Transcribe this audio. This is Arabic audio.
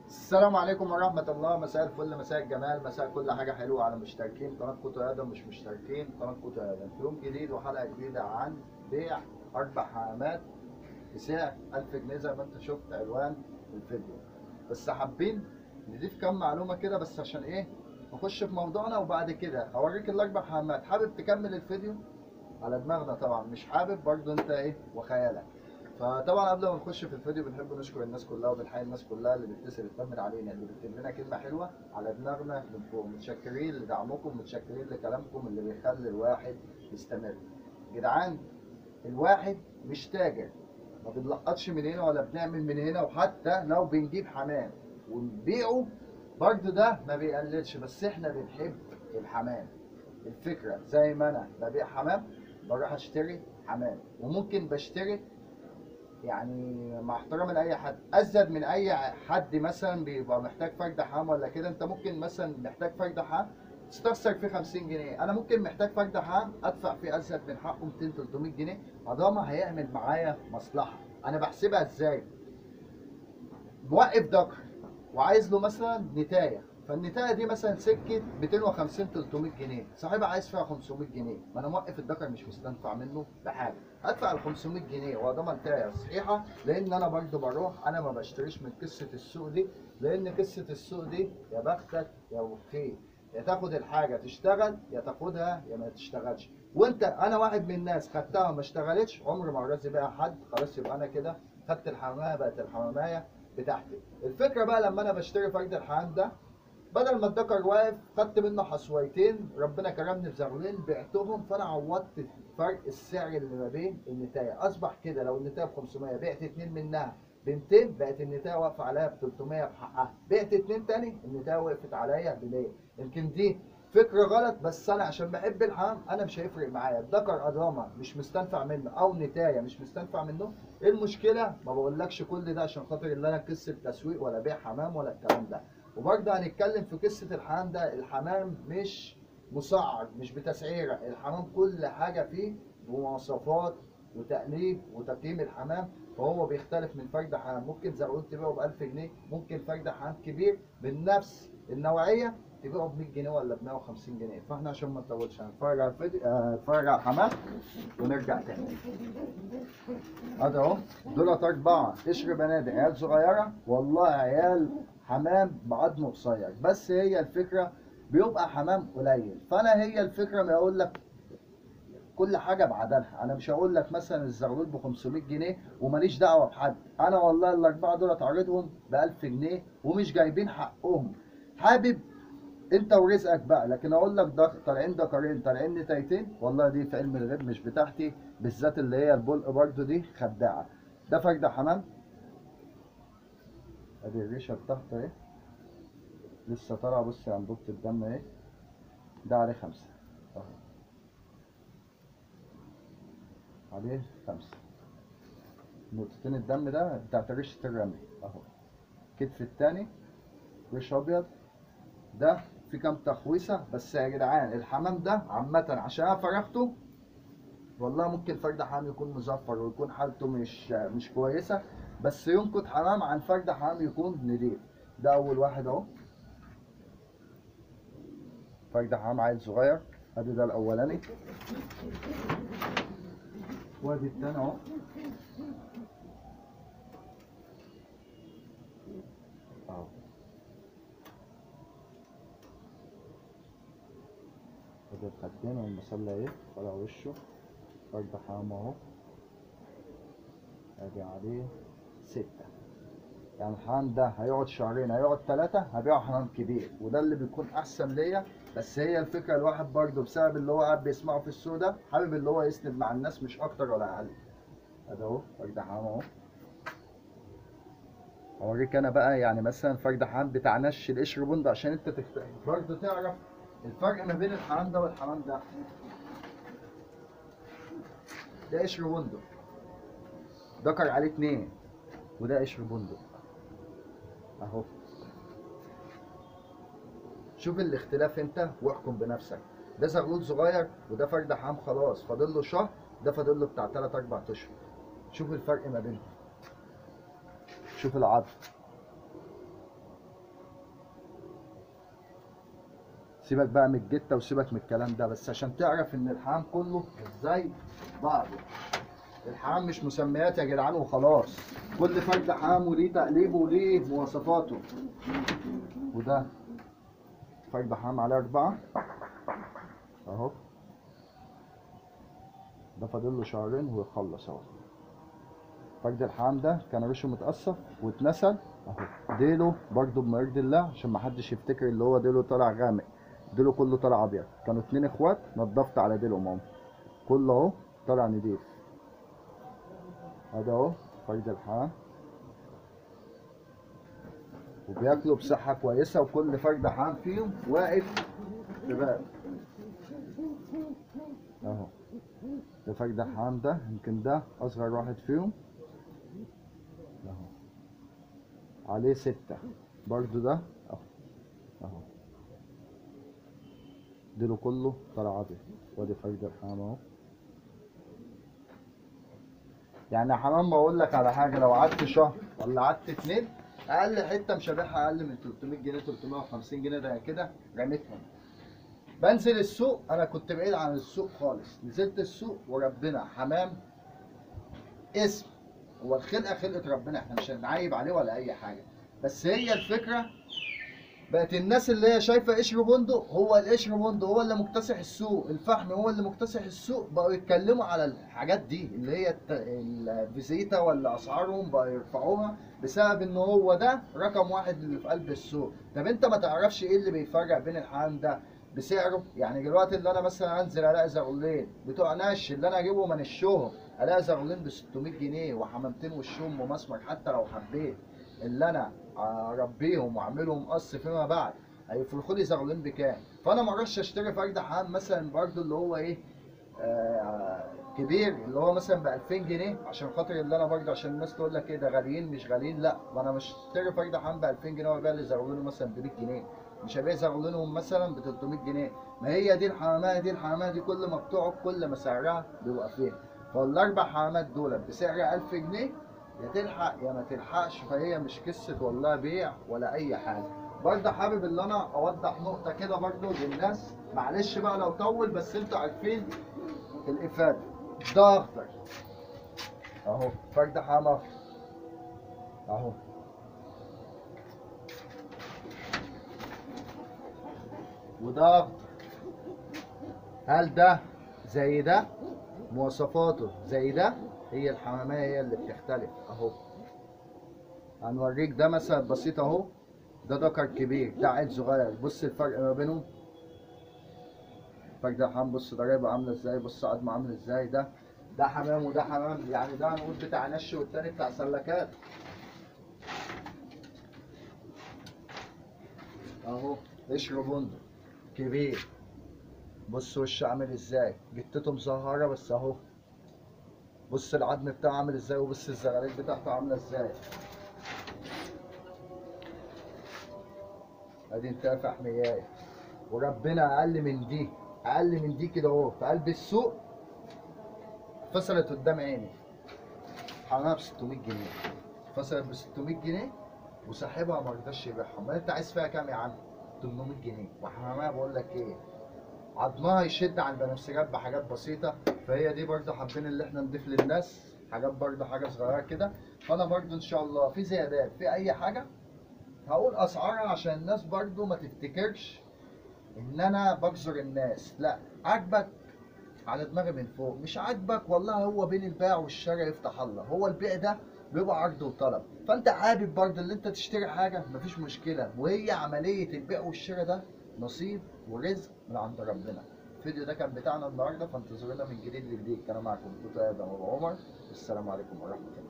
السلام عليكم ورحمة الله. مساء الفل، مساء الجمال، مساء كل حاجة حلوة على مشتركين قناة كوتو آدم، مش مشتركين قناة كوتو آدم. في يوم جديد وحلقة جديدة عن بيع 4 حمامات بسعر 1000 جنيه زي ما انت شفت عنوان الفيديو. بس حابين نضيف كام معلومة كده بس عشان ايه نخش في موضوعنا، وبعد كده اوريك ال4 حمامات. حابب تكمل الفيديو على دماغنا طبعا، مش حابب برضو انت ايه وخيالك. فطبعا قبل ما نخش في الفيديو بنحب نشكر الناس كلها وبنحيي الناس كلها اللي بتتصل تطمن علينا، اللي بتكتب لنا كلمه حلوه على دماغنا من فوق. متشكرين لدعمكم، متشكرين لكلامكم اللي بيخلي الواحد يستمر. جدعان، الواحد مش تاجر، ما بنلقطش من هنا ولا بنعمل من هنا. وحتى لو بنجيب حمام ونبيعه برضه ده ما بيقللش، بس احنا بنحب الحمام. الفكره زي ما انا ببيع حمام بروح اشتري حمام، وممكن بشتري يعني مع احترامي لاي حد ازيد من اي حد. مثلا بيبقى محتاج فرد حمام ولا كده، انت ممكن مثلا محتاج فرد حمام تستخسر فيه 50 جنيه، انا ممكن محتاج فرد حمام ادفع فيه ازيد من حقه 200 300 جنيه، طالما هيعمل معايا مصلحه. انا بحسبها ازاي؟ موقف ذكر وعايز له مثلا نتايه، فالنتايه دي مثلا سكه 250 300 جنيه، صاحبها عايز فيها 500 جنيه، ما انا موقف الذكر مش مستنفع منه بحاجه، هدفع ال 500 جنيه وده نتايه صحيحه. لان انا برضه بروح، انا ما بشتريش من قصه السوق دي، لان قصه السوق دي يا بختك يا وفيك، يا تاخد الحاجه تشتغل يا تاخدها يا ما تشتغلش. وانت انا واحد من الناس خدتها وما اشتغلتش، عمري ما ارازي بيها حد، خلاص يبقى انا كده خدت الحمامه بقت الحمامايه بتاعتي. الفكره بقى لما انا بشتري فرد الحمام ده، بدل ما الدكر واقف خدت منه حصويتين، ربنا كرمني بزغلين بعتهم، فانا عوضت فرق السعر اللي ما بين النتايه. اصبح كده لو النتايه ب 500 بعت اتنين منها ب 200، بقت النتايه واقفه عليا ب 300 بحقها. بعت اتنين تاني النتايه وقفت عليا ب 100. يمكن دي فكره غلط، بس انا عشان بحب الحمام انا مش هيفرق معايا الدكر ادراما مش مستنفع منه او نتايه مش مستنفع منه. ايه المشكله؟ ما بقولكش كل ده عشان خاطر اللي انا قصه تسويق ولا بيع حمام ولا الكلام ده. وبرضه هنتكلم في قصه الحمام ده. الحمام مش مسعر، مش بتسعيره، الحمام كل حاجه فيه بمواصفات وتأنيب وتقييم الحمام. فهو بيختلف من فرد حمام، ممكن زغلول تبيعه ب 1000 جنيه، ممكن فرد حمام كبير من نفس النوعيه تبيعه ب 100 جنيه ولا ب 150 جنيه. فاحنا عشان ما نطولش هنتفرج على الفيديو، نتفرج على الحمام ونرجع تاني. ادي اهو، دولت 4 قشر بنادق، عيال صغيره والله، عيال حمام بعضمه قصير. بس هي الفكره بيبقى حمام قليل، فانا هي الفكره ما اقول لك كل حاجه بعدلها. انا مش هقول لك مثلا الزغلول ب 500 جنيه وماليش دعوه بحد، انا والله ال4 دول اتعرضهم ب 1000 جنيه ومش جايبين حقهم. حابب انت ورزقك بقى، لكن اقول لك ده طالعين دكرين طالعين نتايتين، والله دي في علم الغيب مش بتاعتي، بالذات اللي هي البلق برضو دي خداعه. ده فرد حمام، ادي الريشه بتاعته اهي لسه طالعه، بص يا انبوبه الدم اهي، ده عليه 5 اهو، عليه 5 نقطتين الدم، ده بتاعت ريشه الرمل اهو. الكتف التاني ريش ابيض، ده في كام تخويصه. بس يا جدعان الحمام ده عامه عشان انا فرغته، والله ممكن فرد حمام يكون مزفر ويكون حالته مش كويسه، بس ينقط حمام عن فرد حمام يكون نضيف. ده اول واحد اهو، فرد حمام عيل صغير، ادي ده الاولاني، وادي التاني اهو، اهو. ادي الخدين والمسله اهي طالع وشه، فرد حمام اهو، ادي عليه 6. يعني الحمام ده هيقعد شهرين هيقعد 3 هبيعه حمام كبير، وده اللي بيكون احسن ليا. بس هي الفكره الواحد برضه بسبب اللي هو قاعد بيسمعه في السوق ده حابب اللي هو يسند مع الناس مش اكتر ولا اقل. ادي اهو فرد حمام اهو. اوريك انا بقى يعني مثلا فرد حمام بتاع نش القشر بند عشان انت برضه تعرف الفرق ما بين الحمام ده والحمام ده. ده قشر بندق ذكر عليه 2، وده قشر بندق اهو. شوف الاختلاف انت واحكم بنفسك. ده زغلول صغير وده فرد حمام خلاص فاضل له شهر، ده فاضل له بتاع 3 4 اشهر. شوف الفرق ما بينهم، شوف العظم. سيبك بقى من الجته وسيبك من الكلام ده، بس عشان تعرف ان الحمام كله ازاي بعضه. الحمام مش مسميات يا جدعان وخلاص، كل فرد حمام وليه تقليبه وليه مواصفاته. وده فرد حمام عليه 4 اهو، ده فاضل له شهرين ويخلص اهو. فرد الحمام ده كان ريشه متقصف واتنسل اهو. ديله برضه بمرض الله عشان محدش يفتكر اللي هو ديله طالع غامق، ديله كله طالع ابيض. كانوا 2 اخوات، نضفت على ديلهم اهو، كله اهو طالع نضيف. ادي اهو فرد الحمام، وبياكلوا بصحة كويسة، وكل فرد حمام فيهم واقف في باب اهو. ده فرد الحمام ده يمكن ده اصغر واحد فيهم اهو، عليه 6 برضو ده اهو اهو، ديله كله طلع ابيض. وادي فرد الحمام اهو. يعني يا حمام بقول لك على حاجه، لو قعدت شهر ولا قعدت 2 اقل حته مشابهها اقل من 300 جنيه 350 جنيه ده كده رميتهم. بنزل السوق، انا كنت بعيد عن السوق خالص، نزلت السوق وربنا حمام اسم، هو الخلقه خلقه ربنا، احنا مش هنعيب عليه ولا اي حاجه، بس هي الفكره بقت الناس اللي هي شايفه قشر بندق هو القشر بندق هو اللي مكتسح السوق، الفحم هو اللي مكتسح السوق، بقوا يتكلموا على الحاجات دي اللي هي الفيزيتا ولا اسعارهم بقوا يرفعوها بسبب ان هو ده رقم 1 اللي في قلب السوق. طب انت ما تعرفش ايه اللي بيفرق بين الحمام ده بسعره؟ يعني دلوقتي اللي انا مثلا انزل الاقي زغلولين بتوع نش اللي انا اجيبهم من الشهم، الاقي زغلولين ب 600 جنيه وحمامتين وشهم ومسمر، حتى لو حبيت اللي انا اربيهم واعملهم قص فيما بعد هيفرخوا لي زغلولين بكام؟ فانا ما اروحش اشتري فرد حمام مثلا برضه اللي هو ايه كبير اللي هو مثلا ب 2000 جنيه عشان خاطر اللي انا برضه عشان الناس تقول لك ايه ده غاليين مش غاليين، لا، ما انا مش هشتري فرد حمام ب 2000 جنيه وابيع لي زغلول مثلا ب 100 جنيه، مش هبيع زغلولهم مثلا ب 300 جنيه. ما هي دي الحمامات دي، الحمامات دي كل ما بتقعد كل ما سعرها بيبقى فيها. فالاربع حمامات دول بسعر 1000 جنيه، يا تلحق يا ما تلحقش، فهي مش قصه والله بيع ولا اي حاجه. برضه حابب ان انا اوضح نقطه كده برضه للناس، معلش بقى لو طول بس انتوا عارفين الافاده. ده اخضر اهو، فرد حمام اخضر اهو، وده اخضر. هل ده زي ده؟ مواصفاته زي ده؟ هي الحمامية هي اللي بتختلف اهو. هنوريك ده مثلا بسيط اهو، ده ذكر كبير ده عيل صغير، بص الفرق ما بينهم. فرق ده حمام، بص ضريبه عامله ازاي، بص عظمه عامله ازاي، ده حمام وده حمام، يعني ده هنقول بتاع نش والتاني بتاع سلكات اهو. قشر بندق كبير، بص وشه عامل ازاي، جتته مزهره بس اهو، بص العظم بتاعه عامل ازاي، وبص الزغاليل بتاعته عامله ازاي. ادي انت فحميايه، وربنا اقل من دي، اقل من دي كده اهو في قلب السوق فصلت قدام عيني حمامها ب 600 جنيه، فصلت ب 600 جنيه وصاحبها ما رضاش يبيعها. امال انت عايز فيها كام يا عم؟ 800 جنيه. وحمامها بقول لك ايه، عضمها يشد على البنفسجات بحاجات بسيطه. فهي دي برضه حابين اللي احنا نضيف للناس حاجات برضه حاجه صغيره كده. فانا برضه ان شاء الله في زيادات في اي حاجه هقول اسعارها عشان الناس برضه ما تفتكرش ان انا بجزر الناس، لا، عاجبك على دماغي من فوق، مش عاجبك والله هو بين البيع والشراء يفتح الله، هو البيع ده بيبقى عرض وطلب، فانت حابب برضه اللي انت تشتري حاجه مفيش مشكله، وهي عمليه البيع والشراء ده نصيب ورزق من عند ربنا. الفيديو ده كان بتاعنا النهارده، فانتظرونا من جديد لجديد. كان معكم توتا ادم ابو عمر، السلام عليكم ورحمه الله.